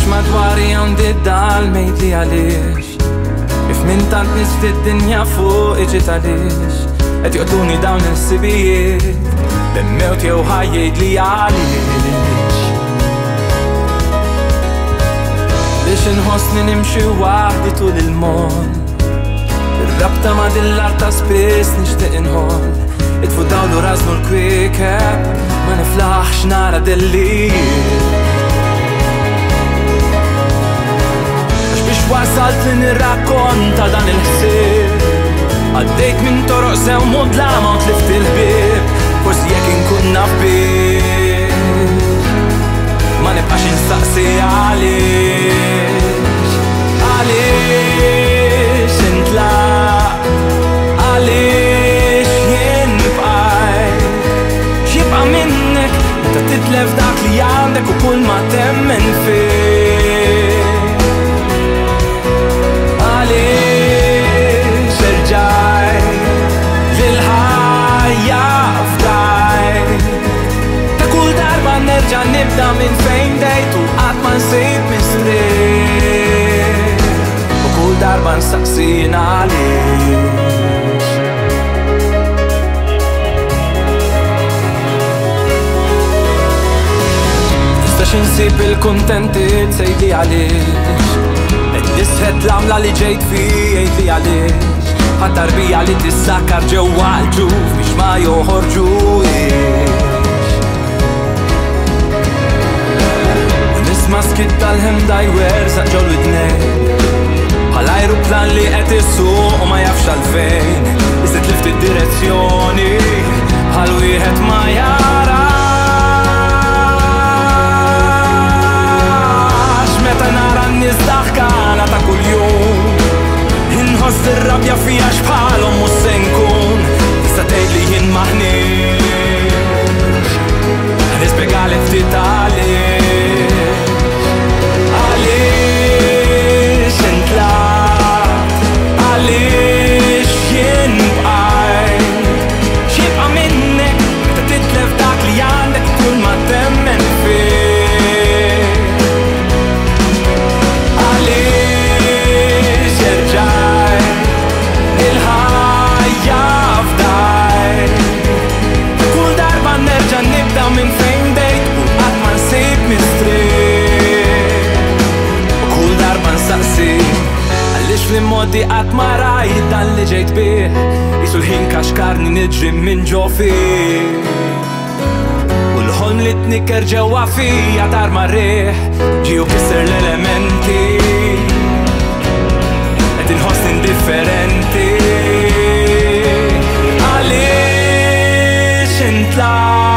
madwari għandi dal-mejt li għalix If min tant nis fid-dinja fuq iġi talix Et joqtuni dawn il-sibijiet Bemmewt jew ħajjid li għalix Biex inħossni nimxi wahdi tul il-mol Ir-rabta ma dill-arta spiss nixtieq inħol Itfu dawlu raznu l-kwikeb Ma niflaħx nara dellijiet Għax biex wasalt li nirrakkonta dan il-ħsieb Għaddejt minn toroq sew mudlama u tlift il-ħbieb Forsi jekk inkun naf bih Ma nibqax instaqsi għaliex Għaliex intlaq Għaliex jien nibqajt X'jibqa' minnek meta titlef dak li għandek u kull ma temmen fih Għaliex irġajt lil-ħajja fdajt Ta' kull darba nerġa' nibda minn fejn dejt u qatt ma nsejt mistriq U kull darba nsaqsin għaliex Nistax insib il-kuntenti tsejdi għaliex Nisħed l-għamla li ġejt fi jgħid li għaliex Għad-tarbija li tissakkar ġewwa l-ġuf biex ma joħorġux Nisma' skit tal-ħemda jwerżaq ġew l-widnejn Bħal ajruplan li qed isuq u ma jafx għalfejn Iżda tlift id-direzzjoni bħal wieħed ma jarax Meta nara n-nies daħkana ta' kuljum Inħoss ir-rabja fija x'bħalhom mhux se nkun Tista' tgħid li jien maħniex Nispjegalek ftit għaliex Għaliex intlaqt Għaliex jien bqajt X'jibqa' minnek meta titlef dak li għandek kull ma temmen fih Nibda minn fejn dejt u qatt ma nsib mistriq U kull darba nsaqsi Għaliex fl-immodi qatt ma rajt dan li ġejt bih Jisu l-ħin kaxkarni niġri minn ġo fih U l-ħolm li tnikker ġewwa fija tar ma rriħ ġiju kisser l-elementi Qed inħoss indifferenti Għaliex intlaq